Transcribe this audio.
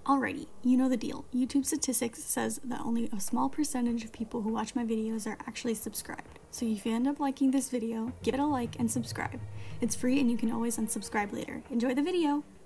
Alrighty, you know the deal. YouTube statistics says that only a small percentage of people who watch my videos are actually subscribed. So if you end up liking this video, give it a like and subscribe. It's free and you can always unsubscribe later. Enjoy the video!